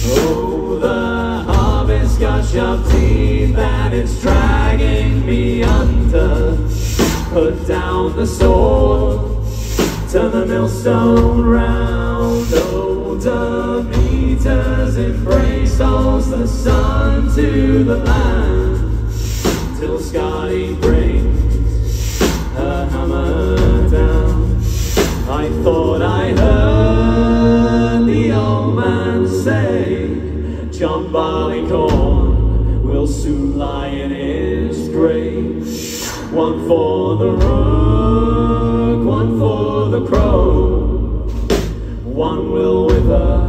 Oh, the harvest got sharp teeth and it's dragging me under. Put down the sword, turn the millstone round. Oh, Demeter's embrace calls the sun to the land, till Skadi brings her hammer down. I thought I heard the old man say, John Barleycorn will soon lie in his grave. One for the rook, one for the crow, one will wither